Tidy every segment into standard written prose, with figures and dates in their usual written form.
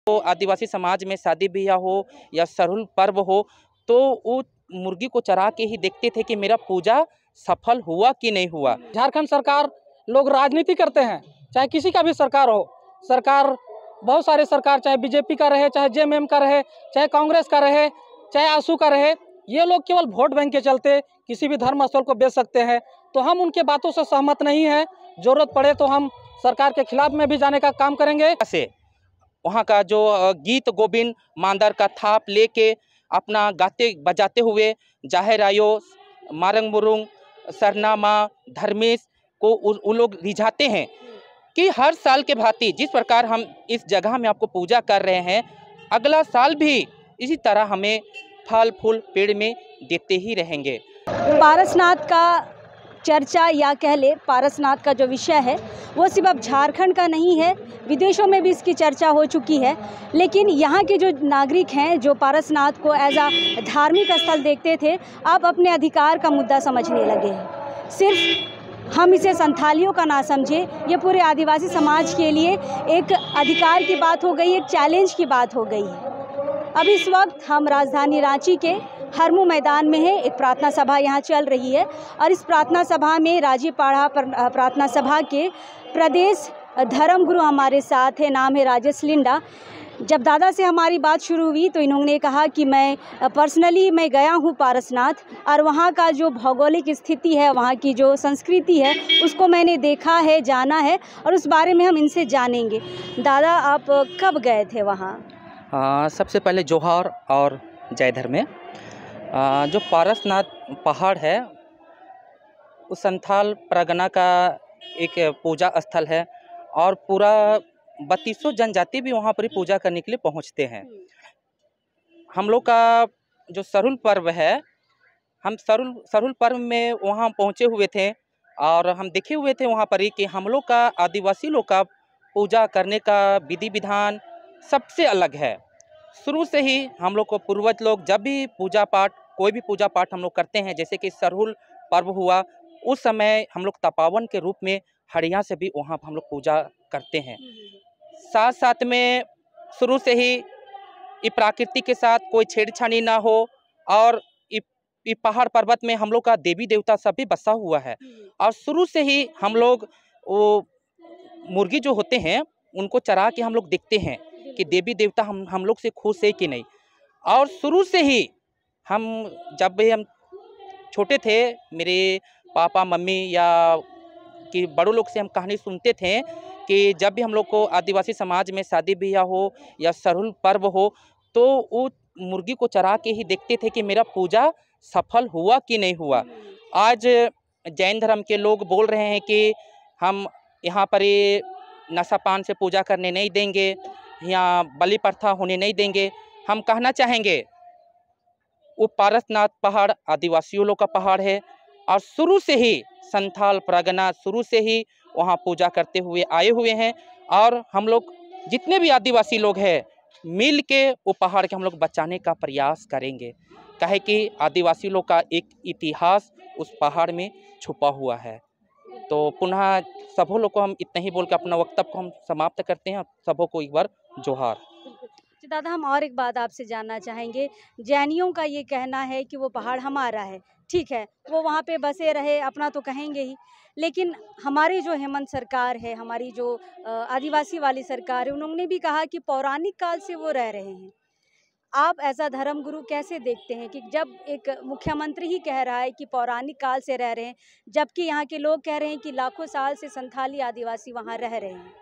तो आदिवासी समाज में शादी ब्याह हो या सरहुल पर्व हो, तो वो मुर्गी को चरा के ही देखते थे कि मेरा पूजा सफल हुआ कि नहीं हुआ। झारखंड सरकार लोग राजनीति करते हैं, चाहे किसी का भी सरकार हो, सरकार बहुत सारे सरकार, चाहे बीजेपी का रहे, चाहे जेएमएम का रहे, चाहे कांग्रेस का रहे, चाहे आसू का रहे, ये लोग केवल वोट बैंक के चलते किसी भी धर्म स्थल को बेच सकते हैं। तो हम उनके बातों से सहमत नहीं हैं। जरूरत पड़े तो हम सरकार के खिलाफ में भी जाने का काम करेंगे। से वहाँ का जो गीत गोविंद मांदर का थाप लेके अपना गाते बजाते हुए जाहिर आयो मारंग मुरुंग सरनामा धर्मेश को उन लोग रिझाते हैं कि हर साल के भांति जिस प्रकार हम इस जगह में आपको पूजा कर रहे हैं, अगला साल भी इसी तरह हमें फल फूल पेड़ में देते ही रहेंगे। पारसनाथ का चर्चा या कह ले पारसनाथ का जो विषय है वो सिर्फ अब झारखंड का नहीं है, विदेशों में भी इसकी चर्चा हो चुकी है। लेकिन यहाँ के जो नागरिक हैं जो पारसनाथ को एज अ धार्मिक स्थल देखते थे, अब अपने अधिकार का मुद्दा समझने लगे हैं। सिर्फ हम इसे संथालियों का ना समझे, ये पूरे आदिवासी समाज के लिए एक अधिकार की बात हो गई, एक चैलेंज की बात हो गई है। अब इस वक्त हम राजधानी रांची के हरमू मैदान में है। एक प्रार्थना सभा यहाँ चल रही है और इस प्रार्थना सभा में राजीपाड़ा प्रार्थना सभा के प्रदेश धर्म गुरु हमारे साथ है, नाम है राजेश लिंडा। जब दादा से हमारी बात शुरू हुई तो इन्होंने कहा कि मैं पर्सनली गया हूँ पारसनाथ और वहाँ का जो भौगोलिक स्थिति है, वहाँ की जो संस्कृति है, उसको मैंने देखा है, जाना है और उस बारे में हम इनसे जानेंगे। दादा, आप कब गए थे वहाँ? सबसे पहले जोहार और जय धर्म में जो पारसनाथ पहाड़ है उस संथाल परगना का एक पूजा स्थल है और पूरा 3200 जनजाति भी वहाँ पर पूजा करने के लिए पहुँचते हैं। हम लोग का जो सरहुल पर्व है, हम सरहुल पर्व में वहाँ पहुँचे हुए थे और हम देखे हुए थे वहाँ पर ही कि हम लोग का आदिवासी लोग का पूजा करने का विधि विधान सबसे अलग है। शुरू से ही हम लोग को पूर्वज लोग जब भी पूजा पाठ, कोई भी पूजा पाठ हम लोग करते हैं, जैसे कि सरहुल पर्व हुआ, उस समय हम लोग तपावन के रूप में हड़िया से भी वहाँ हम लोग पूजा करते हैं। साथ साथ में शुरू से ही ये प्रकृति के साथ कोई छेड़छाड़ी ना हो और ये पहाड़ पर्वत में हम लोग का देवी देवता सब भी बसा हुआ है और शुरू से ही हम लोग वो मुर्गी जो होते हैं उनको चरा के हम लोग देखते हैं कि देवी देवता हम लोग से खुश है कि नहीं। और शुरू से ही हम जब भी हम छोटे थे, मेरे पापा मम्मी या कि बड़ों लोग से हम कहानी सुनते थे कि जब भी हम लोग को आदिवासी समाज में शादी ब्याह हो या सरहुल पर्व हो, तो वो मुर्गी को चरा के ही देखते थे कि मेरा पूजा सफल हुआ कि नहीं हुआ। आज जैन धर्म के लोग बोल रहे हैं कि हम यहाँ पर ये नशा पान से पूजा करने नहीं देंगे, यहाँ बलि प्रथा होने नहीं देंगे। हम कहना चाहेंगे वो पारसनाथ पहाड़ आदिवासियों लोग का पहाड़ है और शुरू से ही संथाल परगना शुरू से ही वहाँ पूजा करते हुए आए हुए हैं और हम लोग जितने भी आदिवासी लोग हैं मिल के वो पहाड़ के हम लोग बचाने का प्रयास करेंगे, काहे कि आदिवासी लोग का एक इतिहास उस पहाड़ में छुपा हुआ है। तो पुनः सबों लोग को हम इतना ही बोल के अपना वक्तव्य को हम समाप्त करते हैं। सबों को एक बार जोहार। दादा, हम और एक बात आपसे जानना चाहेंगे। जैनियों का ये कहना है कि वो पहाड़ हमारा है, ठीक है, वो वहाँ पे बसे रहे, अपना तो कहेंगे ही, लेकिन हमारी जो हेमंत सरकार है, हमारी जो आदिवासी वाली सरकार है, उन्होंने भी कहा कि पौराणिक काल से वो रह रहे हैं। आप ऐसा धर्म गुरु कैसे देखते हैं कि जब एक मुख्यमंत्री ही कह रहा है कि पौराणिक काल से रह रहे हैं, जबकि यहाँ के लोग कह रहे हैं कि लाखों साल से संथाली आदिवासी वहाँ रह रहे हैं?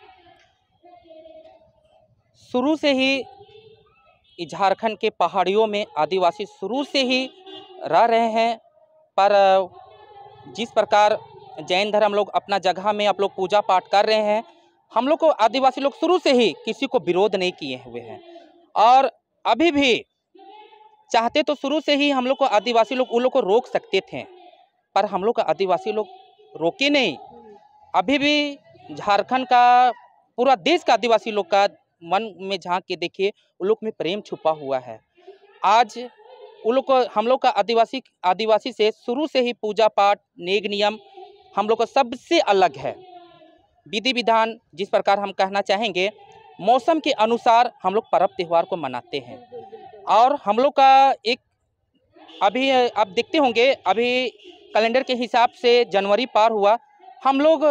शुरू से ही झारखंड के पहाड़ियों में आदिवासी शुरू से ही रह रहे हैं, पर जिस प्रकार जैन धर्म लोग अपना जगह में आप लोग पूजा पाठ कर रहे हैं, हम लोग को आदिवासी लोग शुरू से ही किसी को विरोध नहीं किए हुए हैं और अभी भी चाहते तो शुरू से ही हम लोग को आदिवासी लोग उन लोग को रोक सकते थे, पर हम लोग का आदिवासी लोग रोके नहीं। अभी भी झारखंड का, पूरा देश का आदिवासी लोग का मन में झांक के देखिए, उन लोग में प्रेम छुपा हुआ है। आज उन लोग को, हम लोग का आदिवासी से शुरू से ही पूजा पाठ नेग नियम हम लोग का सबसे अलग है। विधि विधान जिस प्रकार हम कहना चाहेंगे मौसम के अनुसार हम लोग पर्व त्यौहार को मनाते हैं। और हम लोग का एक अभी आप देखते होंगे, अभी कैलेंडर के हिसाब से जनवरी पार हुआ, हम लोग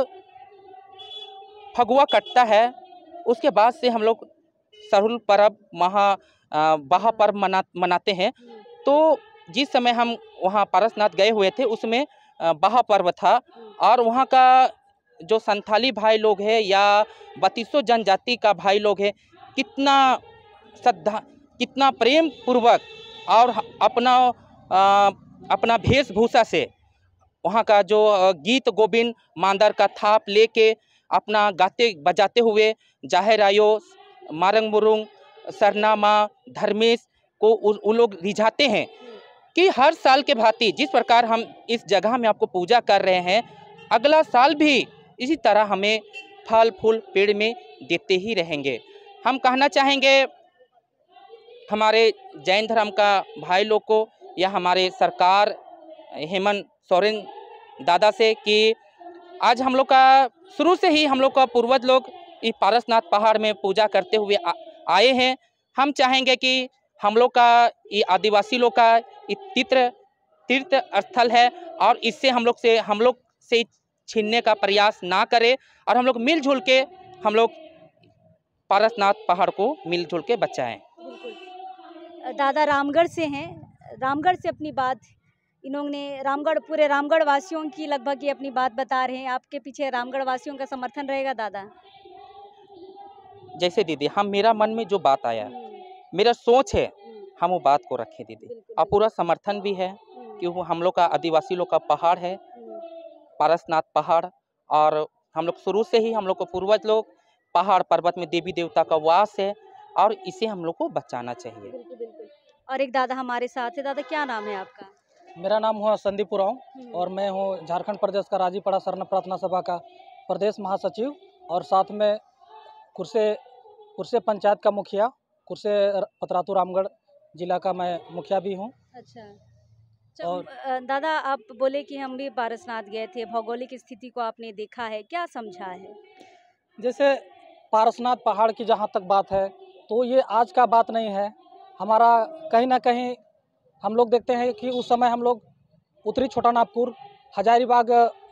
फगुआ कटता है, उसके बाद से हम लोग सरहुल पर्व बाहा पर्व मनाते हैं। तो जिस समय हम वहाँ पारसनाथ गए हुए थे उसमें बाहा पर्व था, और वहाँ का जो संथाली भाई लोग हैं या बत्तीसों जनजाति का भाई लोग हैं, कितना श्रद्धा, कितना प्रेम पूर्वक और अपना वेशभूषा से वहाँ का जो गीत गोविंद मांदर का थाप लेके अपना गाते बजाते हुए जाहिर आयो, मारंग मुरुंग, सरनामा, धर्मेश को उन लोग रिझाते हैं कि हर साल के भांति जिस प्रकार हम इस जगह में आपको पूजा कर रहे हैं, अगला साल भी इसी तरह हमें फल फूल पेड़ में देते ही रहेंगे। हम कहना चाहेंगे हमारे जैन धर्म का भाई लोग को या हमारे सरकार हेमंत सोरेन दादा से कि आज हम लोग का शुरू से ही हम लोग का पूर्वज लोग इस पारसनाथ पहाड़ में पूजा करते हुए आए हैं। हम चाहेंगे कि हम लोग का ये आदिवासी लोग का तीर्थ स्थल है और इससे हम लोग से छीनने का प्रयास ना करें और हम लोग मिलजुल के हम लोग पारसनाथ पहाड़ को मिलजुल के बचाएं। दादा रामगढ़ से हैं, रामगढ़ से अपनी बात इन्होंने पूरे रामगढ़ वासियों की लगभग ये अपनी बात बता रहे हैं। आपके पीछे रामगढ़ वासियों का समर्थन रहेगा दादा? जैसे दीदी मेरा मन में जो बात आया, मेरा सोच है, हम वो बात को रखें दीदी, और पूरा समर्थन भी है कि वो हम लोग का आदिवासी लोग का पहाड़ है पारसनाथ पहाड़, और हम लोग शुरू से ही हम लोग को पूर्वज लोग पहाड़ पर्वत में देवी देवता का वास है और इसे हम लोग को बचाना चाहिए। और एक दादा हमारे साथ है। दादा क्या नाम है आपका? मेरा नाम हुआ संदीप उरांव और मैं हूँ झारखंड प्रदेश का राजीपड़ा शरण प्रार्थना सभा का प्रदेश महासचिव और साथ में कुर्से पंचायत का मुखिया, कुर्से पतरातू रामगढ़ जिला का मैं मुखिया भी हूँ। अच्छा, और दादा आप बोले कि हम भी पारसनाथ गए थे, भौगोलिक स्थिति को आपने देखा है, क्या समझा है? जैसे पारसनाथ पहाड़ की जहाँ तक बात है तो ये आज का बात नहीं है। हमारा कहीं ना कहीं हम लोग देखते हैं कि उस समय हम लोग उत्तरी छोटा नागपुर हजारीबाग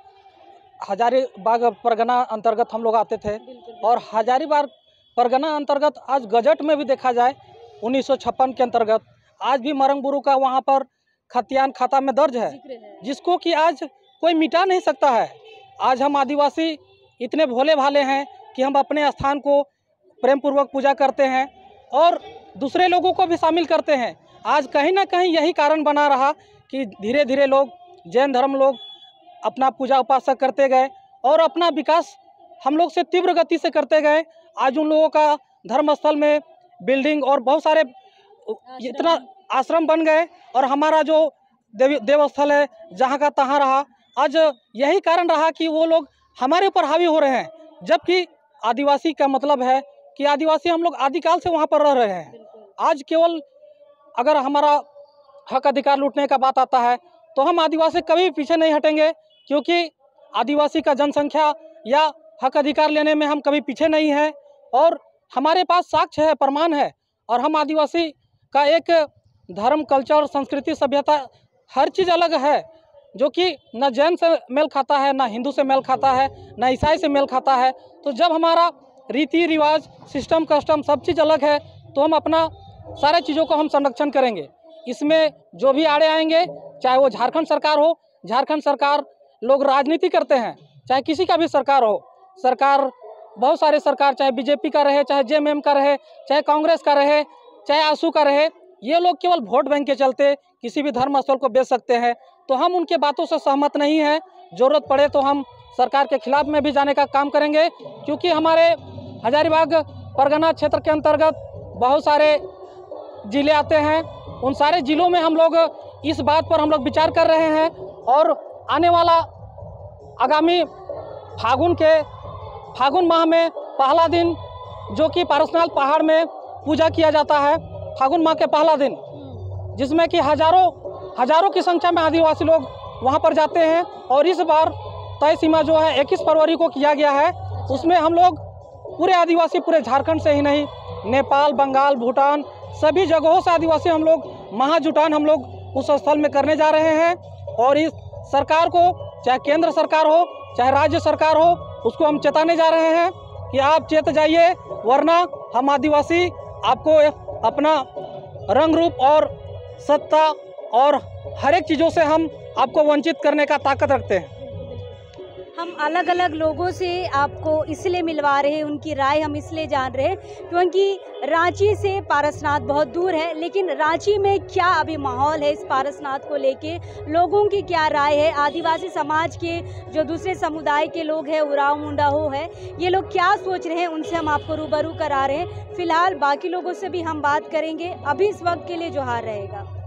परगना अंतर्गत हम लोग आते थे, और हजारीबाग परगना अंतर्गत आज गजट में भी देखा जाए 1956 के अंतर्गत आज भी मरंगबुरु का वहाँ पर खतियान खाता में दर्ज है, जिसको कि आज कोई मिटा नहीं सकता है। आज हम आदिवासी इतने भोले भाले हैं कि हम अपने स्थान को प्रेम पूर्वक पूजा करते हैं और दूसरे लोगों को भी शामिल करते हैं। आज कहीं ना कहीं यही कारण बना रहा कि धीरे धीरे लोग जैन धर्म लोग अपना पूजा उपासना करते गए और अपना विकास हम लोग से तीव्र गति से करते गए। आज उन लोगों का धर्म स्थल में बिल्डिंग और बहुत सारे इतना आश्रम बन गए और हमारा जो देवस्थल है जहाँ का तहाँ रहा। आज यही कारण रहा कि वो लोग हमारे ऊपर हावी हो रहे हैं, जबकि आदिवासी का मतलब है कि आदिवासी हम लोग आदिकाल से वहाँ पर रह रहे हैं। आज केवल अगर हमारा हक अधिकार लूटने का बात आता है तो हम आदिवासी कभी पीछे नहीं हटेंगे, क्योंकि आदिवासी का जनसंख्या या हक अधिकार लेने में हम कभी पीछे नहीं हैं और हमारे पास साक्ष्य है, प्रमाण है। और हम आदिवासी का एक धर्म, कल्चर, संस्कृति, सभ्यता हर चीज़ अलग है, जो कि न जैन से मेल खाता है, न हिंदू से मेल खाता है, न ईसाई से मेल खाता है। तो जब हमारा रीति रिवाज, सिस्टम, कस्टम सब चीज़ अलग है तो हम अपना सारे चीज़ों को हम संरक्षण करेंगे। इसमें जो भी आड़े आएंगे, चाहे वो झारखंड सरकार हो, झारखंड सरकार लोग राजनीति करते हैं, चाहे किसी का भी सरकार हो, सरकार बहुत सारे सरकार, चाहे बीजेपी का रहे, चाहे जेएमएम का रहे, चाहे कांग्रेस का रहे, चाहे आसू का रहे, ये लोग केवल वोट बैंक के चलते किसी भी धर्म स्थल को बेच सकते हैं। तो हम उनके बातों से सहमत नहीं हैं। ज़रूरत पड़े तो हम सरकार के खिलाफ में भी जाने का काम करेंगे, क्योंकि हमारे हजारीबाग परगना क्षेत्र के अंतर्गत बहुत सारे ज़िले आते हैं। उन सारे ज़िलों में हम लोग इस बात पर हम लोग विचार कर रहे हैं और आने वाला आगामी फागुन माह में पहला दिन जो कि पारसनाथ पहाड़ में पूजा किया जाता है, फागुन माह के पहला दिन, जिसमें कि हजारों की संख्या में आदिवासी लोग वहां पर जाते हैं। और इस बार तय सीमा जो है 21 फरवरी को किया गया है, उसमें हम लोग पूरे आदिवासी पूरे झारखंड से ही नहीं, नेपाल, बंगाल, भूटान सभी जगहों से आदिवासी हम लोग महाजुटान हम लोग उस स्थल में करने जा रहे हैं। और इस सरकार को, चाहे केंद्र सरकार हो चाहे राज्य सरकार हो, उसको हम चेताने जा रहे हैं कि आप चेत जाइए, वरना हम आदिवासी आपको अपना रंग रूप और सत्ता और हर एक चीज़ों से हम आपको वंचित करने का ताकत रखते हैं। हम अलग अलग लोगों से आपको इसलिए मिलवा रहे हैं, उनकी राय हम इसलिए जान रहे हैं क्योंकि रांची से पारसनाथ बहुत दूर है, लेकिन रांची में क्या अभी माहौल है इस पारसनाथ को लेके, लोगों की क्या राय है, आदिवासी समाज के जो दूसरे समुदाय के लोग हैं, उराव मुंडा हो है, ये लोग क्या सोच रहे हैं, उनसे हम आपको रूबरू करा रहे हैं। फिलहाल बाकी लोगों से भी हम बात करेंगे। अभी इस वक्त के लिए जोहार रहेगा।